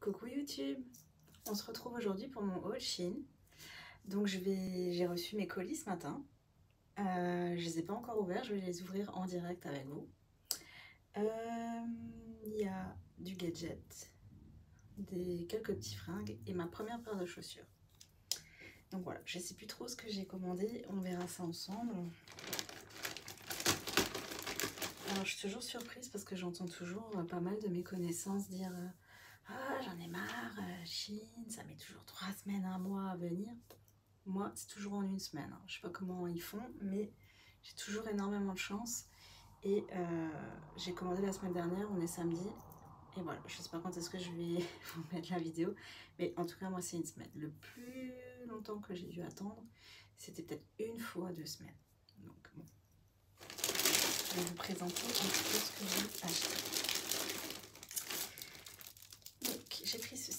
Coucou YouTube, on se retrouve aujourd'hui pour mon haul Shein. Donc j'ai reçu mes colis ce matin. Je les ai pas encore ouverts, je vais les ouvrir en direct avec vous. Il y a du gadget, quelques petits fringues et ma première paire de chaussures. Donc voilà, je sais plus trop ce que j'ai commandé, on verra ça ensemble. Alors je suis toujours surprise parce que j'entends toujours pas mal de mes connaissances dire ah, j'en ai marre, Shein, ça met toujours 3 semaines, 1 mois à venir. Moi, c'est toujours en 1 semaine. Hein. Je sais pas comment ils font, mais j'ai toujours énormément de chance. Et j'ai commandé la semaine dernière, on est samedi. Et voilà, je sais pas quand est-ce que je vais vous mettre la vidéo. Mais en tout cas, moi, c'est 1 semaine. Le plus longtemps que j'ai dû attendre, c'était peut-être 1 fois 2 semaines. Donc bon. Je vais vous présenter un petit peu ce que j'ai acheté. Donc, j'ai pris ceci.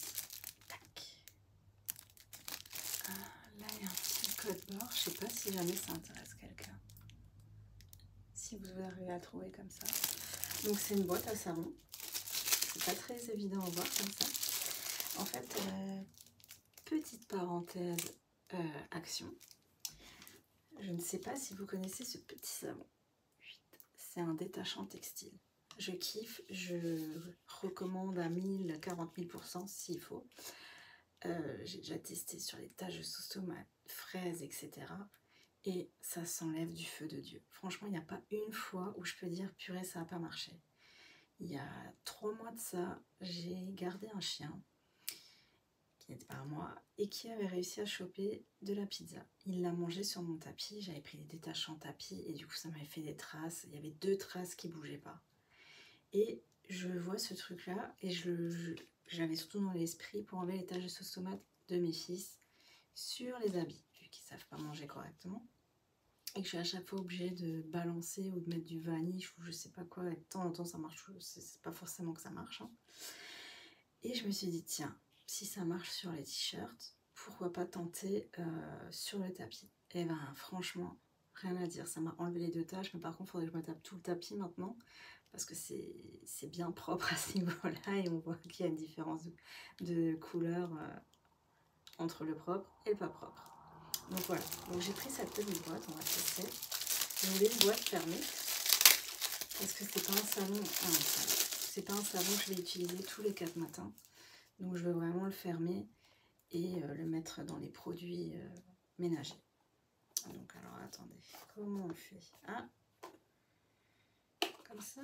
Là, il y a un petit code barre. Je sais pas si jamais ça intéresse quelqu'un. Si vous arrivez à trouver comme ça. Donc, c'est une boîte à savon. C'est pas très évident à voir comme ça. En fait, petite parenthèse action. Je ne sais pas si vous connaissez ce petit savon. C'est un détachant textile. Je kiffe. Je recommande à 1000, 40 000% s'il faut. J'ai déjà testé sur les taches de sauce tomate, fraises, etc. Et ça s'enlève du feu de Dieu. Franchement, il n'y a pas une fois où je peux dire purée, ça n'a pas marché. Il y a 3 mois de ça, j'ai gardé un chien qui n'était pas à moi et qui avait réussi à choper de la pizza. Il l'a mangé sur mon tapis, j'avais pris les détachants tapis et du coup ça m'avait fait des traces. Il y avait 2 traces qui ne bougeaient pas. Et je vois ce truc-là et j'avais surtout dans l'esprit pour enlever les taches de sauce tomate de mes fils sur les habits, vu qu'ils ne savent pas manger correctement. Et que je suis à chaque fois obligée de balancer ou de mettre du vanish ou je sais pas quoi. Et de temps en temps ça marche, c'est pas forcément que ça marche. Hein. Et je me suis dit, tiens, si ça marche sur les t-shirts, pourquoi pas tenter sur le tapis. Et ben franchement, rien à dire, ça m'a enlevé les 2 taches, mais par contre il faudrait que je me tape tout le tapis maintenant. Parce que c'est bien propre à ce niveau-là et on voit qu'il y a une différence de couleur entre le propre et le pas propre. Donc voilà, donc j'ai pris cette petite boîte, on va tester. Je voulais une boîte fermée parce que c'est pas un savon, c'est pas un savon que je vais utiliser tous les 4 matins. Donc je veux vraiment le fermer et le mettre dans les produits ménagers. Donc alors attendez, comment on fait? Ah, comme ça.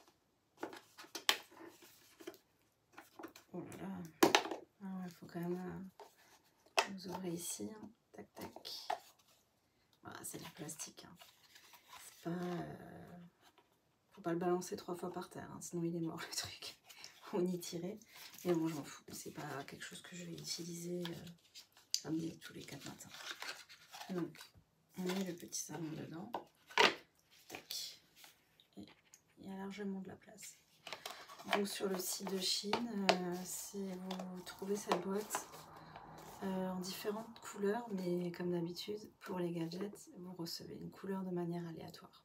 Oh là là, ah ouais, faut quand même vous ouvrez ici, hein. Tac tac. Voilà, c'est du plastique. Hein. C'est pas, faut pas le balancer 3 fois par terre, hein, sinon il est mort le truc. On y tirer. Mais bon, je m'en fous. C'est pas quelque chose que je vais utiliser tous les 4 matins. Donc, on met le petit savon dedans. Tac. Et il y a largement de la place. Donc sur le site de Shein, si vous trouvez cette boîte en différentes couleurs, mais comme d'habitude, pour les gadgets, vous recevez une couleur de manière aléatoire.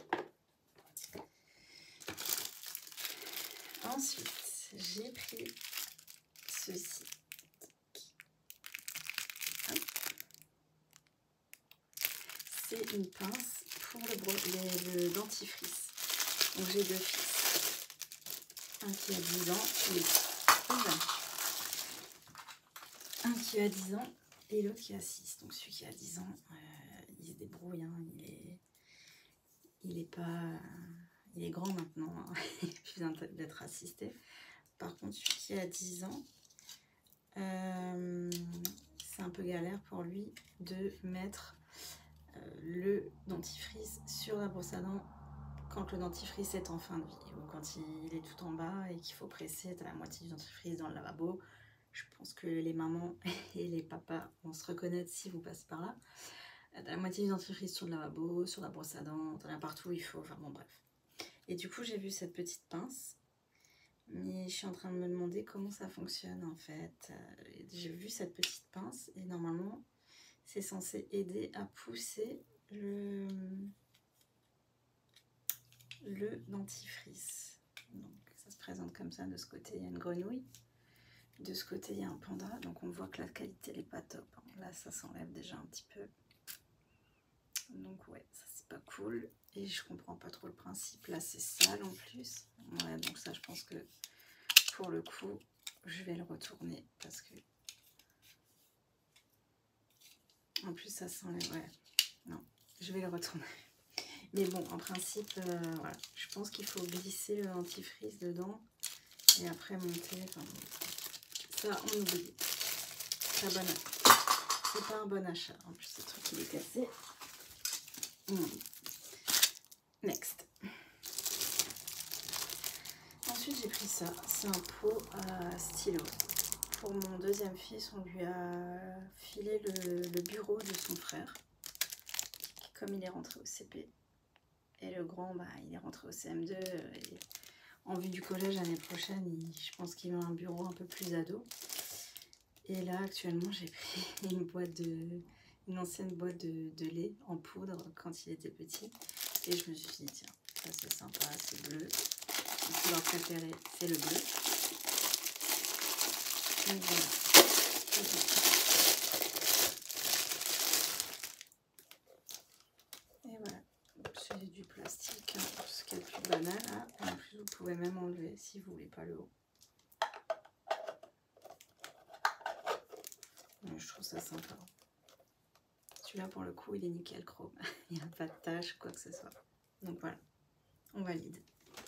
Ensuite, j'ai pris ceci. C'est une pince pour le dentifrice. Donc j'ai 2 fils. Un qui a 10 ans un qui a 10 ans et l'autre qui a 6. Donc celui qui a 10 ans, il se débrouille. Hein, il est grand maintenant. Hein, il n'a plus besoin d'être assisté. Par contre, celui qui a 10 ans, c'est un peu galère pour lui de mettre le dentifrice sur la brosse à dents quand le dentifrice est en fin de vie ou quand il est tout en bas et qu'il faut presser la moitié du dentifrice dans le lavabo. Je pense que les mamans et les papas vont se reconnaître si vous passez par là. La moitié du dentifrice sur le lavabo, sur la brosse à dents, partout où il faut, enfin bon bref. Et du coup j'ai vu cette petite pince, mais je suis en train de me demander comment ça fonctionne en fait. J'ai vu cette petite pince et normalement c'est censé aider à pousser le dentifrice. Donc ça se présente comme ça de ce côté, il y a une grenouille. De ce côté, il y a un panda, donc on voit que la qualité n'est pas top. Là, ça s'enlève déjà un petit peu. Donc ouais, ça c'est pas cool. Et je comprends pas trop le principe. Là, c'est sale en plus. Ouais, donc ça, je pense que pour le coup, je vais le retourner parce que... En plus, ça s'enlève, ouais. Non, je vais le retourner. Mais bon, en principe, voilà. Je pense qu'il faut glisser le dentifrice dedans et après monter. Enfin, ça, on oublie. C'est pas un bon achat. En plus, ce truc, il est cassé. Next. Ensuite, j'ai pris ça. C'est un pot à stylo. Pour mon deuxième fils, on lui a filé le bureau de son frère. Comme il est rentré au CP. Et le grand, bah, il est rentré au CM2. Et en vue du collège l'année prochaine, je pense qu'il a un bureau un peu plus ado. Et là, actuellement, j'ai pris une ancienne boîte de lait en poudre quand il était petit. Et je me suis dit, tiens, ça c'est sympa, c'est bleu. Mon couleur préférée, c'est le bleu. Et voilà. Et voilà. C'est du plastique, hein, ce qui est le plus banal. Hein. Et en plus, vous pouvez même enlever si vous voulez pas le haut. Mais je trouve ça sympa. Celui-là, pour le coup, il est nickel chrome. Il n'y a pas de tache, quoi que ce soit. Donc voilà, on valide.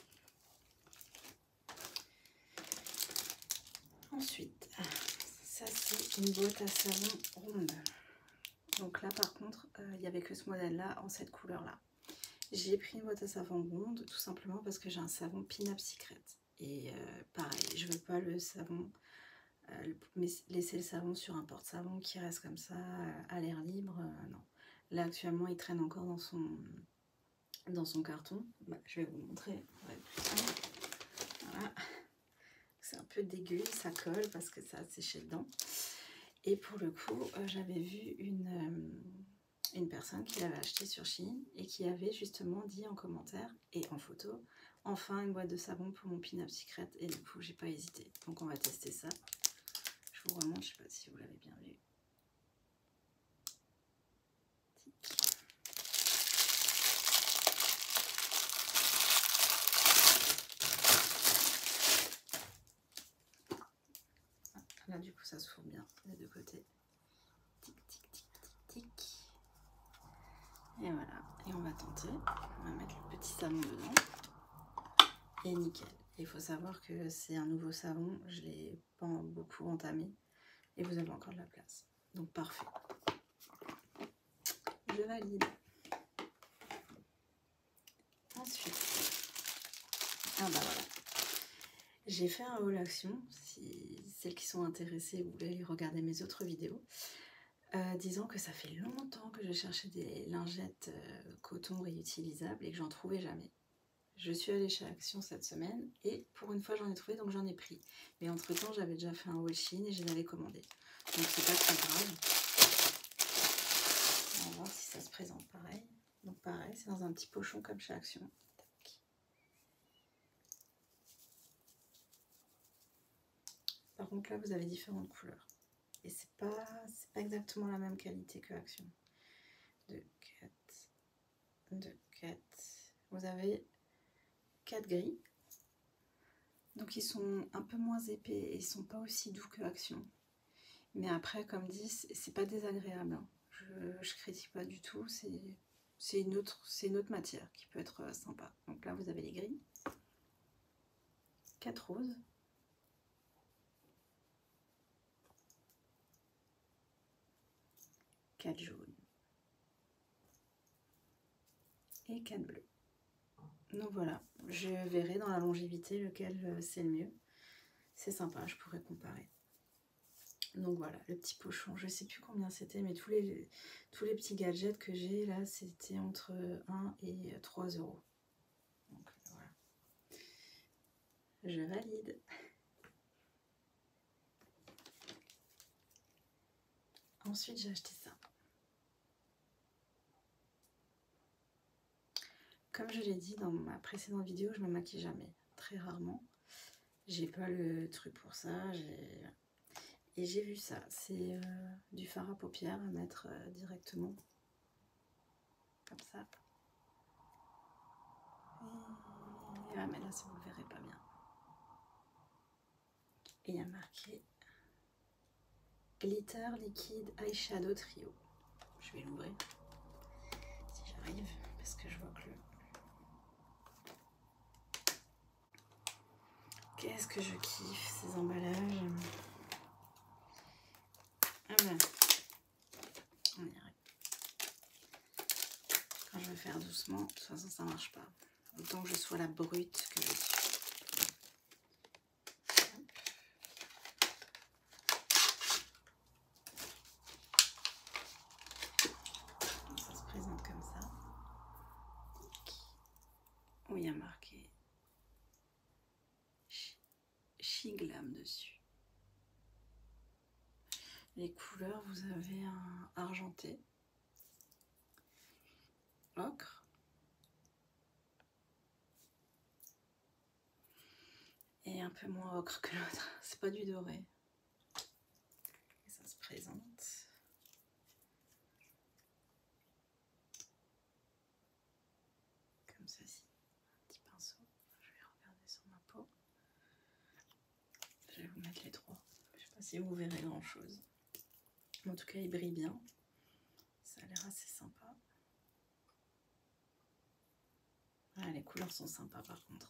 Ensuite, ça c'est une boîte à savon ronde. Donc là, par contre, il n'y avait que ce modèle-là en cette couleur-là. J'ai pris une boîte à savon ronde tout simplement parce que j'ai un savon Pin-Up Secret. Et pareil, je veux pas le savon, laisser le savon sur un porte-savon qui reste comme ça à l'air libre. Non. Là actuellement, il traîne encore dans son carton. Bah, je vais vous montrer. Ouais, voilà. C'est un peu dégueu, ça colle parce que ça a séché dedans. Et pour le coup, j'avais vu une personne qui l'avait acheté sur Shein et qui avait justement dit en commentaire et en photo, enfin une boîte de savon pour mon Pin-Up Secret. Et du coup, j'ai pas hésité. Donc on va tester ça. Je vous remonte, je sais pas si vous l'avez bien vu. Là, du coup, ça se fourre bien des deux côtés. Tic, tic, tic, tic, tic. Et voilà. Et on va tenter. On va mettre le petit savon dedans. Et nickel. Il faut savoir que c'est un nouveau savon. Je ne l'ai pas beaucoup entamé. Et vous avez encore de la place. Donc, parfait. Je valide. Ensuite. Ah bah voilà. J'ai fait un haul action. Si celles qui sont intéressées, vous voulez aller regarder mes autres vidéos. Disant que ça fait longtemps que je cherchais des lingettes coton réutilisables et que j'en trouvais jamais. Je suis allée chez Action cette semaine et pour une fois j'en ai trouvé, donc j'en ai pris. Mais entre temps j'avais déjà fait un haul Shein et je les avais commandés. Donc c'est pas très grave. On va voir si ça se présente pareil. Donc pareil, c'est dans un petit pochon comme chez Action. Tac. Par contre là vous avez différentes couleurs. Et c'est pas exactement la même qualité que Action. 2, 4, 2, 4. Vous avez 4 gris. Donc ils sont un peu moins épais et ils sont pas aussi doux que Action. Mais après, comme dit, c'est pas désagréable. Hein. Je critique pas du tout. C'est une autre matière qui peut être sympa. Donc là, vous avez les gris. 4 roses. 4 jaunes. Et 4 bleus. Donc voilà, je verrai dans la longévité lequel c'est le mieux. C'est sympa, je pourrais comparer. Donc voilà, le petit pochon, je sais plus combien c'était, mais tous les petits gadgets que j'ai là, c'était entre 1 et 3 €. Donc voilà. Je valide. Ensuite, j'ai acheté ça. Comme je l'ai dit dans ma précédente vidéo, je me maquille jamais, très rarement. J'ai pas le truc pour ça. Et j'ai vu ça. C'est du fard à paupières à mettre directement. Comme ça. Et ah, mais là, ça vous le verrez pas bien. Et il y a marqué Glitter Liquide Eyeshadow Trio. Je vais l'ouvrir si j'arrive parce que je vois que le... Qu'est-ce que je kiffe ces emballages. Ah ben, on y arrive. Quand je vais faire doucement, de toute façon ça marche pas. Autant que je sois la brute que je suis. Ça se présente comme ça. Où il y a marqué Shiglam dessus. Les couleurs, vous avez un argenté, ocre et un peu moins ocre que l'autre. C'est pas du doré. Et ça se présente. Comme ceci. Un petit pinceau. Je vais regarder sur ma peau. Je vais vous mettre les trois. Je sais pas si vous verrez grand chose. En tout cas, il brille bien. Ça a l'air assez sympa. Ah, les couleurs sont sympas par contre.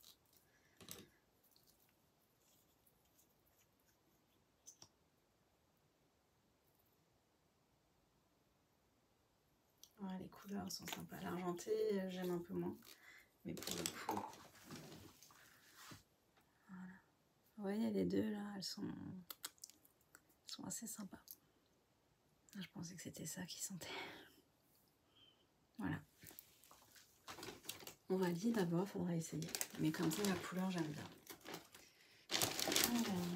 Ouais, les couleurs sont sympas. L'argenté, j'aime un peu moins. Mais pour le coup... Voilà. Vous voyez, les deux là, elles sont assez sympas. Je pensais que c'était ça qui sentait. Voilà. On va dire d'abord, il faudra essayer. Mais comme ça, la couleur, j'aime bien. Alors,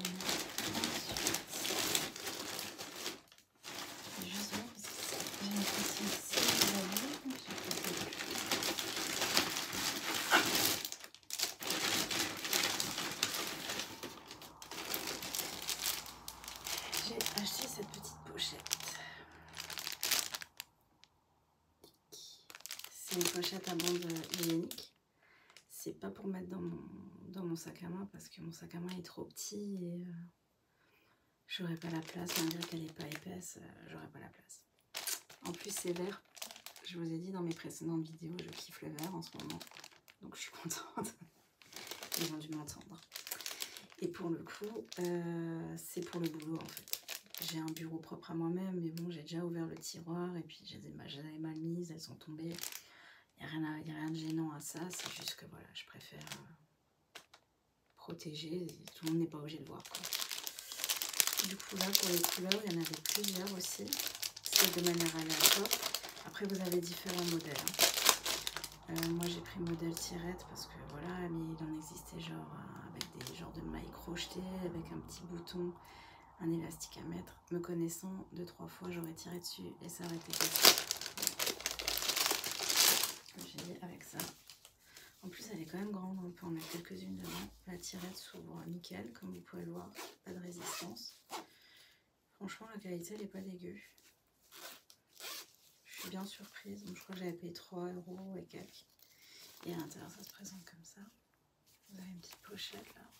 ensuite, je vais juste voir parce que j'ai l'impression ici, j'ai acheté cette petite pochette. C'est une pochette à bande hygiénique. C'est pas pour mettre dans mon sac à main parce que mon sac à main est trop petit et j'aurais pas la place. Malgré qu'elle n'est pas épaisse, j'aurais pas la place. En plus, c'est vert. Je vous ai dit dans mes précédentes vidéos, je kiffe le vert en ce moment. Donc je suis contente. Ils ont dû m'entendre. Et pour le coup, c'est pour le boulot en fait. J'ai un bureau propre à moi-même, mais bon, j'ai déjà ouvert le tiroir et puis je les avais mal mises, elles sont tombées. Il n'y a rien de gênant à ça, c'est juste que voilà, je préfère protéger, tout le monde n'est pas obligé de voir quoi. Du coup là, pour les couleurs, il y en avait plusieurs aussi, c'est de manière aléatoire. Après, vous avez différents modèles. Moi, j'ai pris modèle tirette parce que voilà, mais il en existait genre avec des genres de mailles crochetées, avec un petit bouton, un élastique à mettre. Me connaissant, 2-3 fois, j'aurais tiré dessus et ça aurait été possible. J'ai dit avec ça. En plus, elle est quand même grande, on peut en mettre quelques-unes dedans. La tirette s'ouvre nickel, comme vous pouvez le voir, pas de résistance. Franchement, la qualité, elle n'est pas dégueu. Je suis bien surprise. Donc, je crois que j'avais payé 3 € et quelques. Et à l'intérieur, ça se présente comme ça. Vous avez une petite pochette là.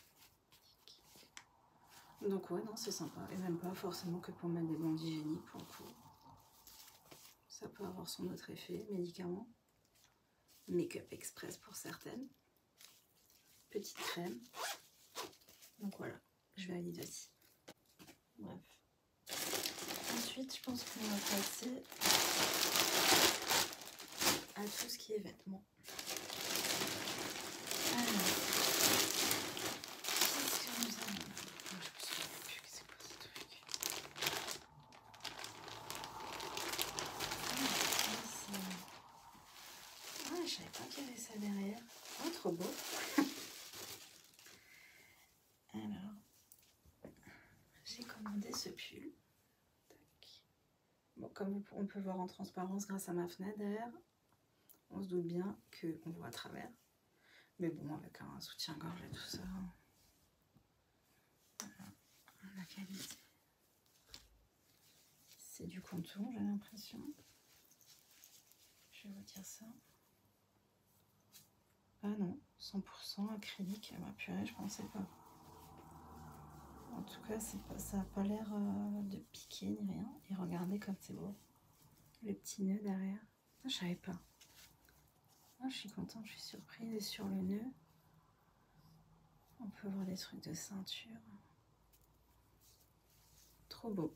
Donc ouais, non, c'est sympa. Et même pas forcément que pour mettre des bandes hygiéniques pour le coup. Ça peut avoir son autre effet. Médicament. Make-up express pour certaines. Petite crème. Donc voilà, je valide aussi. Bref. Ensuite, je pense qu'on va passer à tout ce qui est vêtements. Alors, qu'est-ce que nous avons là? Je me souviens plus que c'est quoi ce truc. Ah, je savais pas qu'il y avait ça derrière. Oh, trop beau. Alors, j'ai commandé ce pull. Tac. Bon, comme on peut voir en transparence grâce à ma fenêtre derrière, on se doute bien qu'on voit à travers. Mais bon, avec un soutien-gorge et tout ça, qualité. C'est du contour, j'ai l'impression. Je vais vous dire ça. Ah non, 100% acrylique. Ah bah purée, je pensais pas. En tout cas, ça n'a pas l'air de piquer ni rien. Et regardez comme c'est beau. Le petit nœud derrière. Ah, je savais pas. Ah, je suis contente, je suis surprise. Et sur le nœud, on peut voir des trucs de ceinture. Trop beau.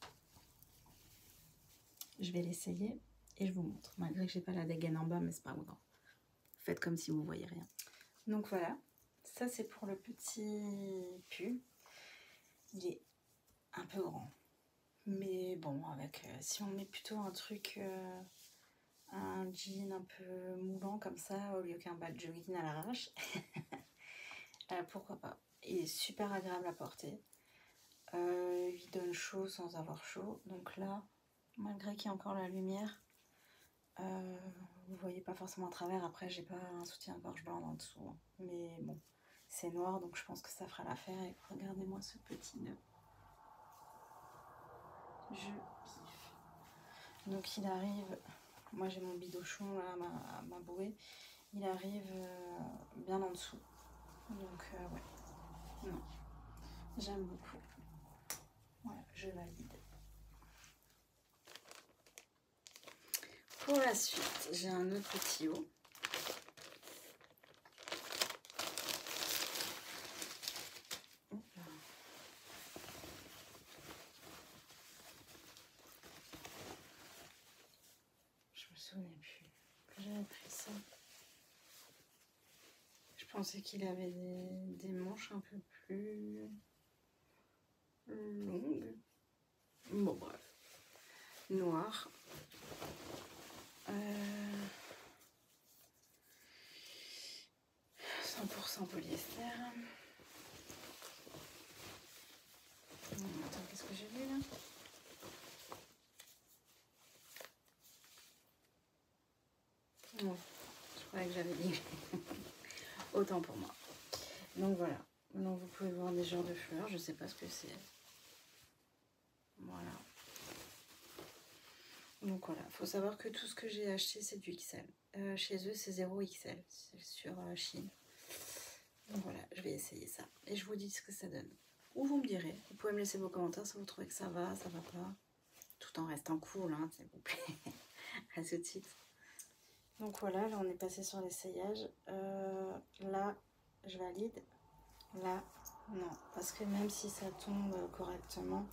Je vais l'essayer et je vous montre. Malgré que j'ai pas la dégaine en bas, mais c'est pas grave. Faites comme si vous voyez rien. Donc voilà, ça c'est pour le petit pull. Il est un peu grand. Mais bon, avec si on met plutôt un truc, un jean un peu moulant comme ça, au lieu qu'un bas de jogging à l'arrache, pourquoi pas. Il est super agréable à porter. Il donne chaud sans avoir chaud. Donc là, malgré qu'il y ait encore la lumière, vous voyez pas forcément à travers. Après, j'ai pas un soutien-gorge blanc en dessous. Hein. Mais bon, c'est noir, donc je pense que ça fera l'affaire. Et regardez-moi ce petit nœud. Je kiffe. Donc il arrive, moi j'ai mon bidochon là, ma bouée, il arrive bien en dessous. Donc ouais, non, j'aime beaucoup. Voilà, je valide. Pour la suite, j'ai un autre petit haut. Je me souvenais plus que j'avais pris ça. Je pensais qu'il avait des manches un peu plus longues. Bon bref. Noir. 100% polyester. Attends, qu'est-ce que j'ai vu là? Non, je croyais que j'avais dit. Autant pour moi. Donc voilà. Donc vous pouvez voir des genres de fleurs. Je sais pas ce que c'est. Voilà. Donc voilà. Faut savoir que tout ce que j'ai acheté c'est du XL. Chez eux c'est 0 XL. C'est sur Chine. Donc voilà. Je vais essayer ça. Et je vous dis ce que ça donne. Ou vous me direz. Vous pouvez me laisser vos commentaires si vous trouvez que ça va pas. Tout en restant cool, hein, s'il vous plaît. À tout de suite. Donc voilà, là on est passé sur l'essayage. Là, je valide. Là, non. Parce que même si ça tombe correctement,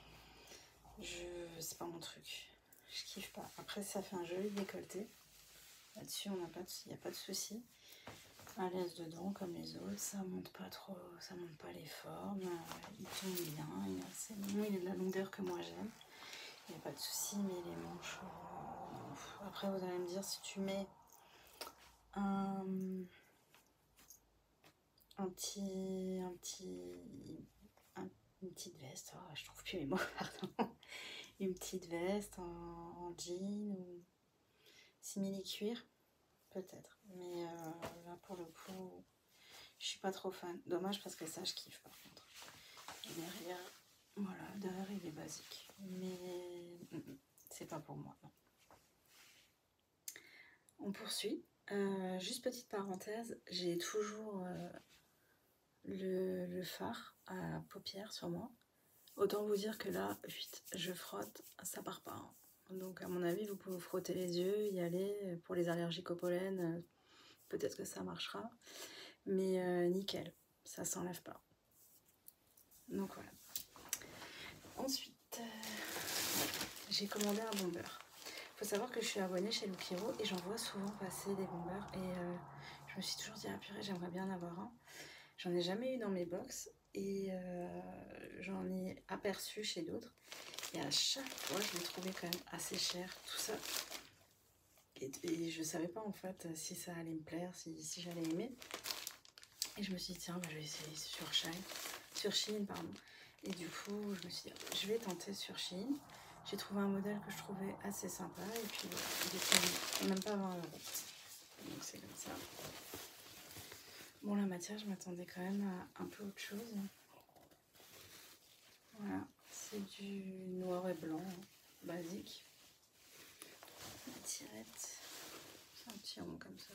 c'est pas mon truc. Je kiffe pas. Après, ça fait un joli décolleté. Là-dessus, il n'y a pas de souci. À l'aise dedans, comme les autres. Ça monte pas trop, ça monte pas les formes. Il tombe bien, il est assez long, il est de la longueur que moi j'aime. Il n'y a pas de souci, mais les manches... Après, vous allez me dire, si tu mets une petite veste, oh, je trouve plus mes mots, pardon. Une petite veste en jean ou simili-cuir, peut-être. Mais là, pour le coup, je suis pas trop fan. Dommage parce que ça, je kiffe par contre. Et derrière, voilà, derrière, il est basique. Mais c'est pas pour moi, non. On poursuit. Juste petite parenthèse, j'ai toujours le fard à paupières sur moi. Autant vous dire que là, vite, je frotte, ça part pas. Hein. Donc à mon avis, vous pouvez vous frotter les yeux, y aller. Pour les allergiques au pollen, peut-être que ça marchera. Mais nickel, ça s'enlève pas. Donc voilà. Ensuite, j'ai commandé un bomber. Il faut savoir que je suis abonnée chez Lookiro et j'en vois souvent passer des bombers. Et je me suis toujours dit, ah purée, j'aimerais bien en avoir un. J'en ai jamais eu dans mes box et j'en ai aperçu chez d'autres. Et à chaque fois, je l'ai trouvé quand même assez cher, tout ça. Et je savais pas en fait si ça allait me plaire, si j'allais aimer. Et je me suis dit, tiens, bah, je vais essayer sur Shein, pardon. Et du coup, je me suis dit, je vais tenter sur Shein. J'ai trouvé un modèle que je trouvais assez sympa. Et puis, il était même pas 20 €. Donc, c'est comme ça. Bon, la matière, je m'attendais quand même à un peu autre chose. du noir et blanc, basique. La tirette, c'est un petit rond comme ça.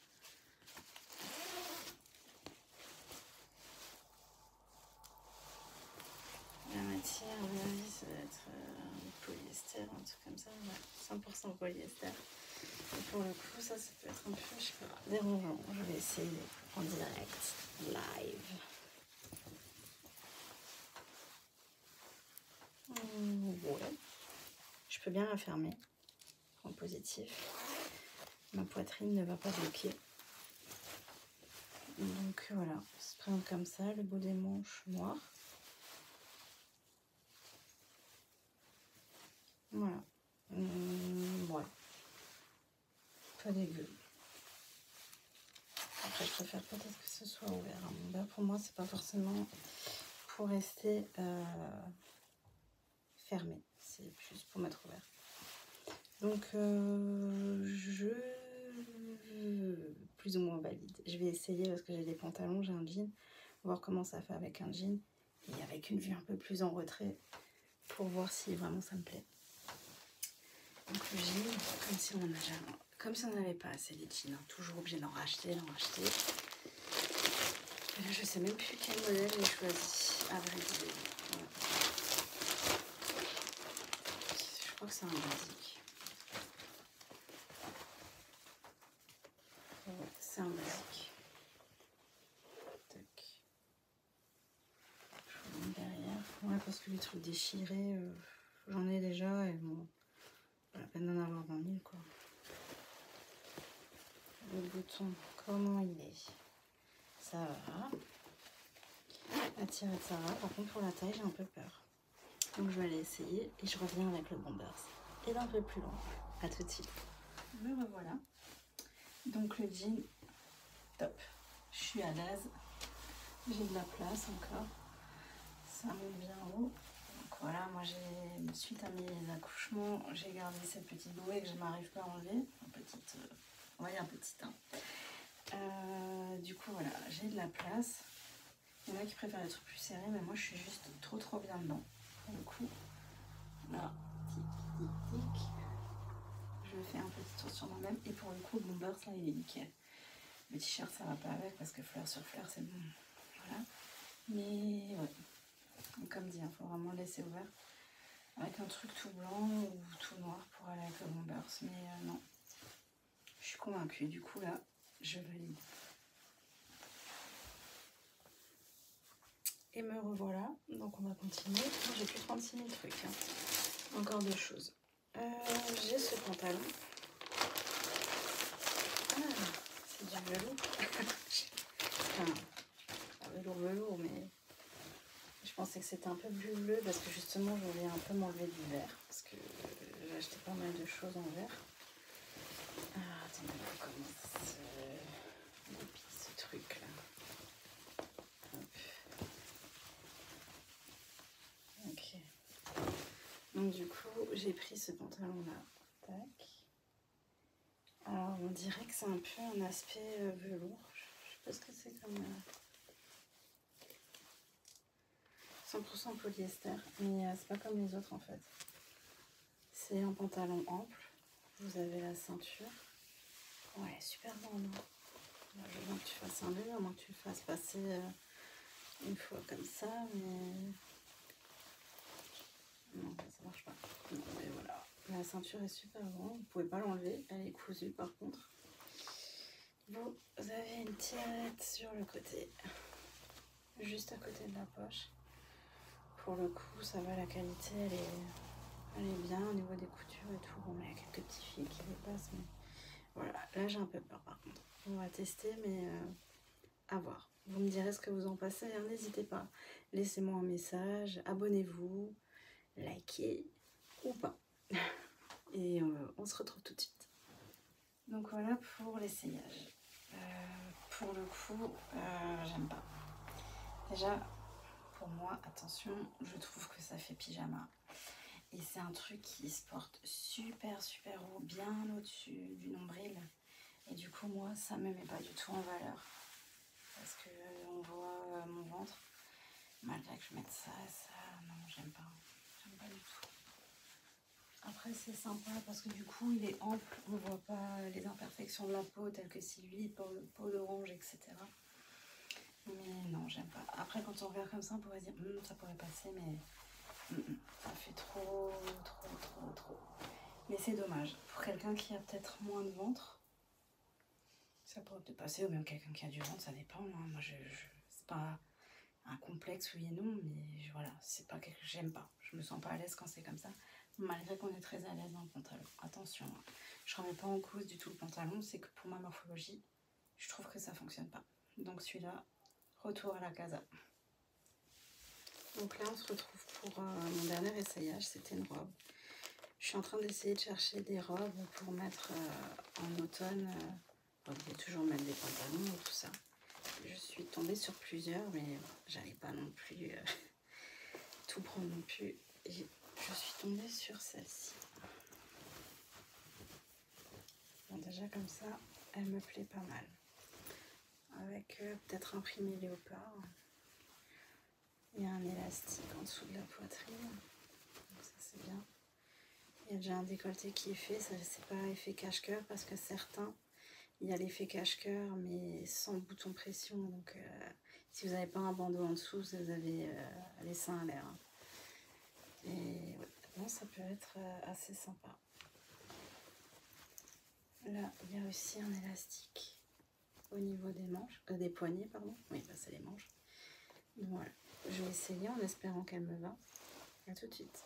La matière, à mon avis, ça va être polyester, un truc comme ça, ouais, 100% polyester. Et pour le coup, ça peut être un peu, je sais pas, dérangeant. Je vais essayer en direct, live. Ouais, je peux bien la fermer en positif. Ma poitrine ne va pas bloquer. Donc voilà, ça se présente comme ça, le bout des manches noir. Voilà. Ouais. Pas dégueu. Après, je préfère peut-être que ce soit ouvert. Là, pour moi, c'est pas forcément pour rester fermé. C'est plus pour mettre ouvert. Donc, je plus ou moins valide. Je vais essayer parce que j'ai des pantalons, j'ai un jean. Voir comment ça fait avec un jean et avec une vue un peu plus en retrait pour voir si vraiment ça me plaît. Donc le jean, comme si on n'avait pas assez les jeans, hein. Toujours obligé d'en racheter, Et là, je sais même plus quel modèle j'ai choisi. À vrai dire. Voilà. Je crois que c'est un basique. Ouais, c'est un basique. Tac. Je vous mets derrière. Ouais, parce que les trucs déchirés, j'en ai déjà et bon, pas la peine d'en avoir 20 000 quoi. Le bouton, comment il est? Ça va. La tirette, ça va. Par contre, pour la taille, j'ai un peu peur. Donc, je vais aller essayer et je reviens avec le Bombers. Et d'un peu plus loin. À tout de suite. Me revoilà. Donc, le jean, top. Je suis à l'aise. J'ai de la place encore. Ça monte bien haut. Donc, voilà, moi, suite à mes accouchements, j'ai gardé cette petite bouée que je n'arrive pas à enlever. On va dire un petit teint. Du coup, voilà, j'ai de la place. Il y en a qui préfèrent des trucs plus serrés, mais moi je suis juste trop bien dedans. Pour le coup, là, tic. Je fais un petit tour sur moi-même. Et pour le coup, le Bombers, là, il est nickel. Le t-shirt, ça va pas avec parce que fleur sur fleur, c'est bon. Voilà. Mais ouais, comme dit, il faut vraiment le laisser ouvert. Avec un truc tout blanc ou tout noir pour aller avec le Bombers. Mais non, je suis convaincue. Du coup, là, je valide. Et me revoilà, donc on va continuer. J'ai plus 36 000 trucs, hein. Encore deux choses. J'ai ce pantalon. Ah, c'est du velours. Enfin, pas velours, mais je pensais que c'était un peu bleu parce que justement, je voulais un peu m'enlever du vert parce que j'ai acheté pas mal de choses en vert. Ah, attendez, comment ce truc là. Donc du coup, j'ai pris ce pantalon-là. Tac. Alors, on dirait que c'est un peu un aspect velours. Je sais pas ce que c'est comme... 100% polyester. Mais c'est pas comme les autres en fait. C'est un pantalon ample. Vous avez la ceinture. Ouais, super grande. Je veux que tu fasses un nœud, à moins que tu le fasses passer une fois comme ça, mais... Non, ça marche pas. Non, mais voilà. La ceinture est super grande, vous pouvez pas l'enlever, elle est cousue par contre. Vous avez une tirette sur le côté, juste à côté de la poche. Pour le coup, ça va, la qualité, elle est bien au niveau des coutures et tout. Bon, mais il y a quelques petits fils qui dépassent, mais voilà. Là, j'ai un peu peur par contre. On va tester, mais à voir. Vous me direz ce que vous en pensez, hein, n'hésitez pas. Laissez-moi un message, abonnez-vous, likez ou pas. Et on se retrouve tout de suite. Donc voilà pour l'essayage. Pour le coup, j'aime pas. Déjà, pour moi, attention, je trouve que ça fait pyjama. Et c'est un truc qui se porte super haut, bien au-dessus du nombril. Et du coup, moi, ça me met pas du tout en valeur. Parce que on voit mon ventre. Malgré que je mette ça, non, j'aime pas. Après c'est sympa parce que du coup il est ample, on voit pas les imperfections de la peau telles que si lui, peau d'orange, etc. Mais non, j'aime pas. Après quand on regarde comme ça, on pourrait dire ça pourrait passer, mais ça fait trop. Mais c'est dommage. Pour quelqu'un qui a peut-être moins de ventre, ça pourrait peut-être passer, ou même quelqu'un qui a du ventre, ça dépend. Hein. Moi, c'est pas un complexe, oui et non, mais voilà, c'est pas quelque que j'aime pas. Je me sens pas à l'aise quand c'est comme ça, malgré qu'on est très à l'aise dans le pantalon. Attention, hein. Je remets pas en cause du tout le pantalon, c'est que pour ma morphologie, je trouve que ça fonctionne pas. Donc celui-là, retour à la casa. Donc là, on se retrouve pour mon dernier essayage, c'était une robe. Je suis en train d'essayer de chercher des robes pour mettre en automne. On peut toujours mettre des pantalons et tout ça. Je suis tombée sur plusieurs, mais j'allais pas non plus tout prendre non plus. Et je suis tombée sur celle-ci. Bon, déjà comme ça, elle me plaît pas mal. Avec peut-être imprimé léopard. Il y a un élastique en dessous de la poitrine. Donc ça c'est bien. Il y a déjà un décolleté qui est fait. Ça c'est pas effet cache-cœur parce que certains, il y a l'effet cache-cœur mais sans bouton pression. Donc si vous n'avez pas un bandeau en dessous, vous avez les seins à l'air. Et ouais, non, ça peut être assez sympa. Là, il y a aussi un élastique au niveau des manches, des poignets, pardon. Oui, là, c'est les manches. Donc, voilà. Je vais essayer en espérant qu'elle me va. À tout de suite.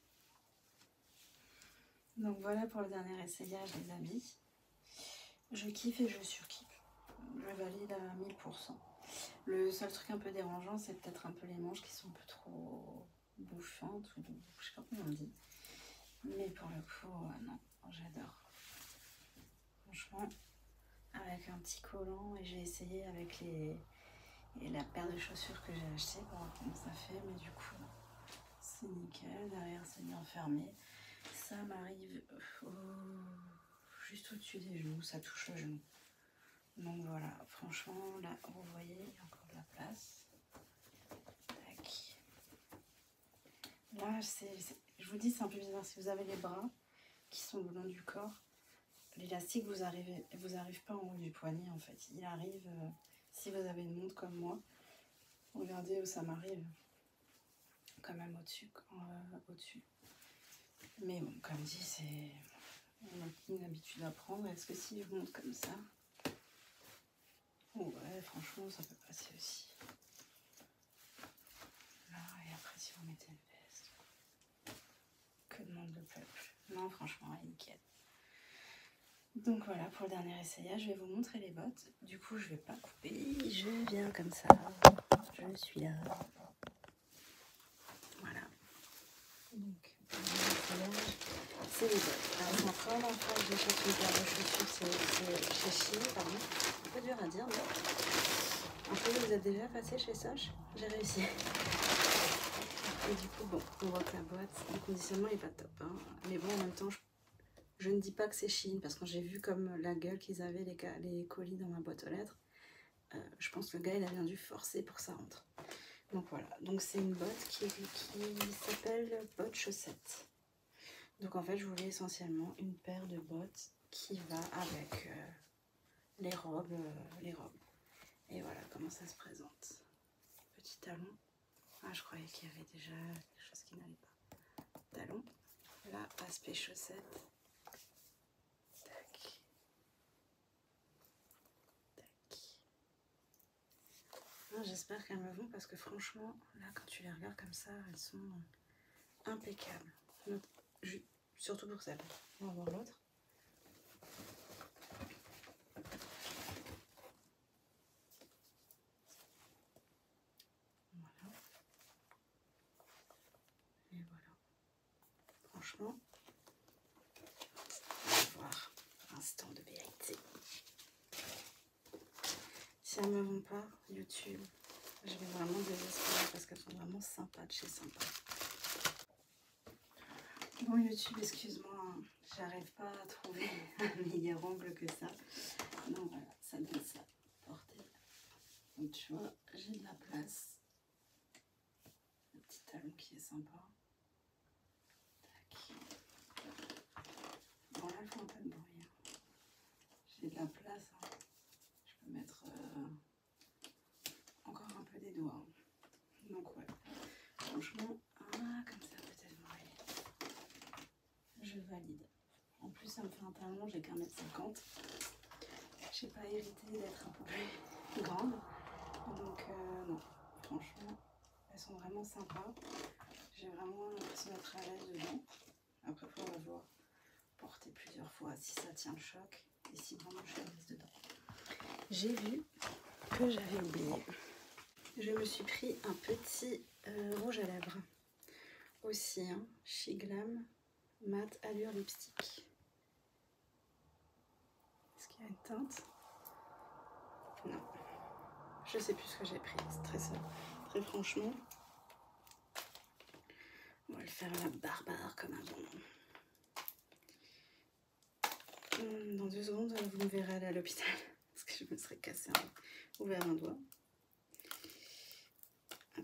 Donc voilà pour le dernier essayage des habits. Je kiffe et je surkiffe. Je valide à 1000%. Le seul truc un peu dérangeant, c'est peut-être un peu les manches qui sont un peu trop bouffantes, ou je sais pas comment on dit. Mais pour le coup, non, j'adore. Franchement, avec un petit collant, et j'ai essayé avec la paire de chaussures que j'ai acheté pour voir comment ça fait, mais du coup, c'est nickel. Derrière, c'est bien fermé. Ça m'arrive juste au-dessus des genoux, ça touche le genou. Donc voilà, franchement, là, vous voyez, il y a encore de la place. Tac. Là, je vous dis, c'est un peu bizarre. Si vous avez les bras qui sont le long du corps, l'élastique vous arrive pas en haut du poignet en fait. Il arrive, si vous avez une montre comme moi, regardez où ça m'arrive, quand même au-dessus. Mais bon, comme dit, c'est une habitude à prendre. Est-ce que si je monte comme ça, ouais, franchement, ça peut passer aussi. Là, et après, si vous mettez une veste, que demande le peuple? Non, franchement, elle est nickel. Donc voilà, pour le dernier essayage, je vais vous montrer les bottes. Du coup, je vais pas couper, je viens comme ça. Je suis là. Voilà. Donc, pour le dernier essayage, c'est les bottes. Alors, c'est la première fois que j'achète une paire de chaussures, c'est chez Chine, pardon. Un peu dur à dire, mais un peu, vous êtes déjà passé chez Soch? J'ai réussi. Et du coup, bon, on voit que la boîte, le conditionnement est pas top. Hein. Mais bon, en même temps, je ne dis pas que c'est Chine, parce que quand j'ai vu comme la gueule qu'ils avaient les colis dans ma boîte aux lettres, je pense que le gars, il a bien dû forcer pour que ça rentre. Donc voilà, donc c'est une botte qui s'appelle botte chaussette. Donc en fait, je voulais essentiellement une paire de bottes qui va avec les robes. Et voilà comment ça se présente. Petit talon. Ah, je croyais qu'il y avait déjà quelque chose qui n'allait pas. Talon. Là, aspect chaussette. Tac. J'espère qu'elles me vont parce que franchement, là, quand tu les regardes comme ça, elles sont impeccables. Surtout pour celle-là. On va voir l'autre. Voilà. Et voilà. Franchement, on va voir. Instant de vérité. Si elles ne me vont pas, YouTube, je vais vraiment désespérer parce qu'elles sont vraiment sympas de chez sympa. Bon YouTube, excuse-moi, j'arrive pas à trouver un meilleur angle que ça. Non, voilà, ça donne ça. Portée. Donc tu vois, j'ai de la place. Le petit talon qui est sympa. Tac. la place, hein. Je peux mettre encore un peu des doigts. Donc ouais, franchement, comme ça peut-être ouais. Je valide. En plus ça me fait un talon, j'ai qu'1,50 m. Je n'ai pas hérité d'être un peu plus grande. Donc non, franchement, elles sont vraiment sympas. J'ai vraiment l'impression d'être à l'aise dedans. Après, il faudra voir porter plusieurs fois si ça tient le choc et si vraiment je suis à l'aise dedans. J'ai vu que j'avais oublié. Je me suis pris un petit rouge à lèvres. Aussi, hein, chez Glam Matte Allure Lipstick. Est-ce qu'il y a une teinte? Non. Je sais plus ce que j'ai pris. C'est très simple. Très franchement. On va le faire à la barbare comme un bon. Dans 2 secondes, vous me verrez aller à l'hôpital. Parce que je me serais cassé ouvert un doigt. Hop.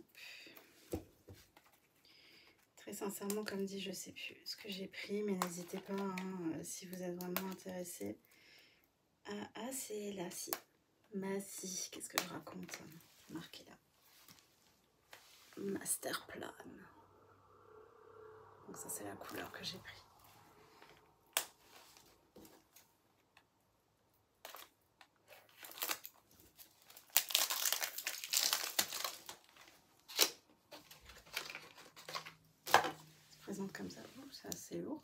Très sincèrement, comme dit, je sais plus ce que j'ai pris. Mais n'hésitez pas, hein, si vous êtes vraiment intéressé. Ah, c'est là, si. Massi, qu'est-ce que je raconte? Marqué là. Masterplan. Donc ça, c'est la couleur que j'ai pris. Présente comme ça, c'est assez lourd.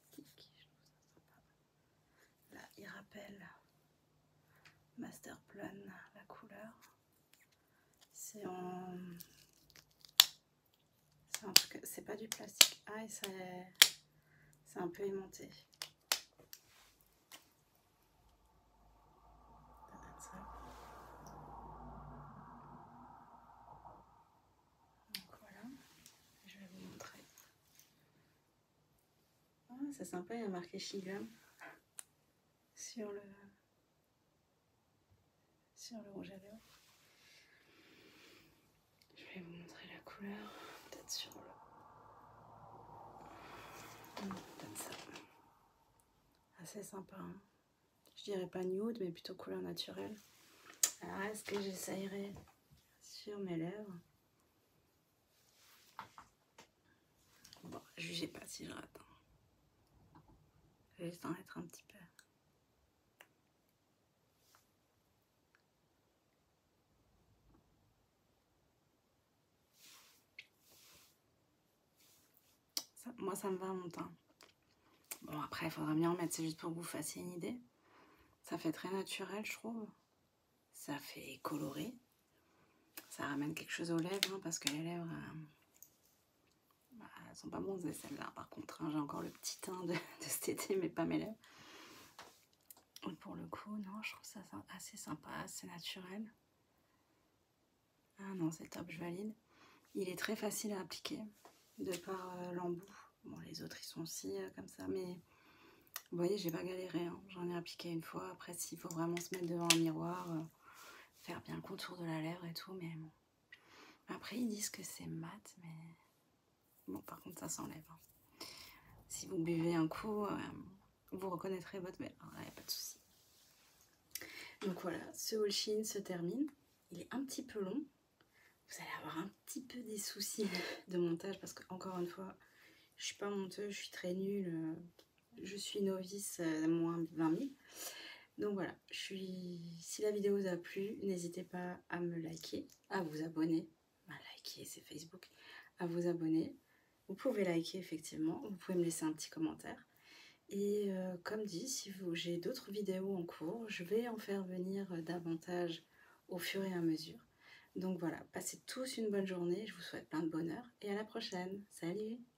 Là, il rappelle Masterplan, la couleur. C'est en... C'est pas du plastique. Ah, et c'est un peu aimanté. Donc voilà, je vais vous montrer. Ah, c'est sympa, il y a marqué Shiglam sur le rouge à lèvres. Je vais vous montrer la couleur, peut-être sur le... Peut-être ça. Assez sympa, hein. Je dirais pas nude, mais plutôt couleur naturelle. Alors, est-ce que j'essayerai sur mes lèvres? Bon, jugez pas si je rate. Je vais juste en mettre un petit peu. Ça, moi, ça me va à mon teint. Bon, après, il faudra bien en mettre, c'est juste pour que vous fassiez une idée. Ça fait très naturel, je trouve. Ça fait coloré. Ça ramène quelque chose aux lèvres, hein, parce que les lèvres, elles sont pas bronzées, celles-là. Par contre, hein, j'ai encore le petit teint de cet été, mais pas mes lèvres. Et pour le coup, non, je trouve ça assez sympa, assez naturel. Ah non, c'est top, je valide. Il est très facile à appliquer, de par l'embout. Bon, les autres, ils sont aussi comme ça, mais... Vous voyez, j'ai pas galéré, hein. J'en ai appliqué une fois. Après, s'il faut vraiment se mettre devant un miroir, faire bien le contour de la lèvre et tout, mais bon. Après, ils disent que c'est mat, mais bon, par contre, ça s'enlève. Hein. Si vous buvez un coup, vous reconnaîtrez votre verre. Il n'y a pas de souci. Donc voilà, ce haul Shein se termine. Il est un petit peu long. Vous allez avoir un petit peu des soucis de montage parce que, encore une fois, je suis pas monteuse, je suis très nulle. Je suis novice à moins 20 000. Donc voilà, si la vidéo vous a plu, n'hésitez pas à me liker, à vous abonner. Liker, c'est Facebook. À vous abonner. Vous pouvez liker, effectivement. Vous pouvez me laisser un petit commentaire. Et comme dit, si j'ai d'autres vidéos en cours, je vais en faire venir davantage au fur et à mesure. Donc voilà, passez tous une bonne journée. Je vous souhaite plein de bonheur. Et à la prochaine. Salut!